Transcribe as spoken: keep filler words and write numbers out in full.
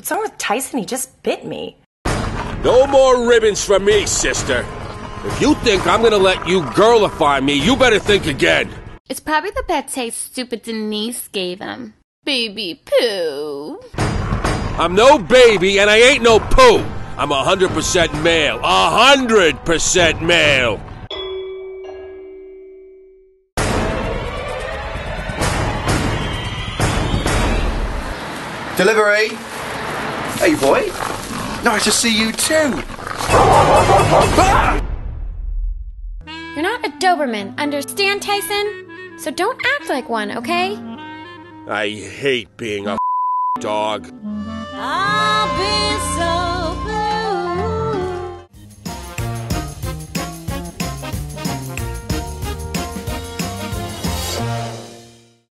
What's wrong with Tyson? He just bit me. No more ribbons for me, sister. If you think I'm gonna let you girlify me, you better think again. It's probably the bad taste stupid Denise gave him. Baby poo. I'm no baby and I ain't no poo. I'm a hundred percent male. A hundred percent male. Delivery. Hey, boy. Nice to see you too. You're not a Doberman, understand, Tyson? So don't act like one, okay? I hate being a dog. I've been so